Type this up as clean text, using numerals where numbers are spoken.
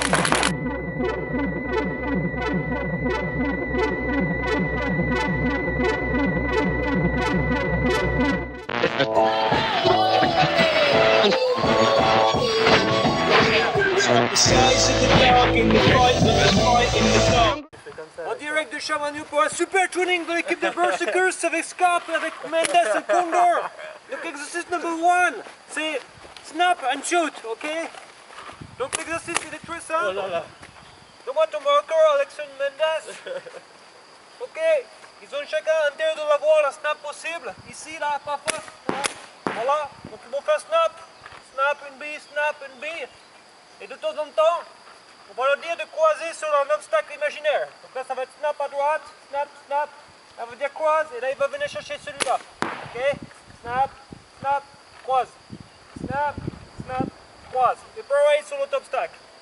En direct de Chamagnieu pour un super tuning de l'équipe de Berserkers avec Scarp, avec Mendes et Condor. Donc l'exercice number 1, c'est snap and shoot, ok? Donc l'exercice il est très simple. Donne-moi ton marqueur, Alexon Mendes. Ok, ils ont chacun intérêt de l'avoir la snap possible. Ici, là, pas face. Voilà, donc ils vont faire snap, snap une bille, snap une bille. Et de temps en temps, on va leur dire de croiser sur un obstacle imaginaire. Donc là, ça va être snap à droite, snap, snap. Ça veut dire croise, et là, il va venir chercher celui-là. Ok? Snap, snap, croise. Snap, snap, croise. Et pareil sur l'autre obstacle.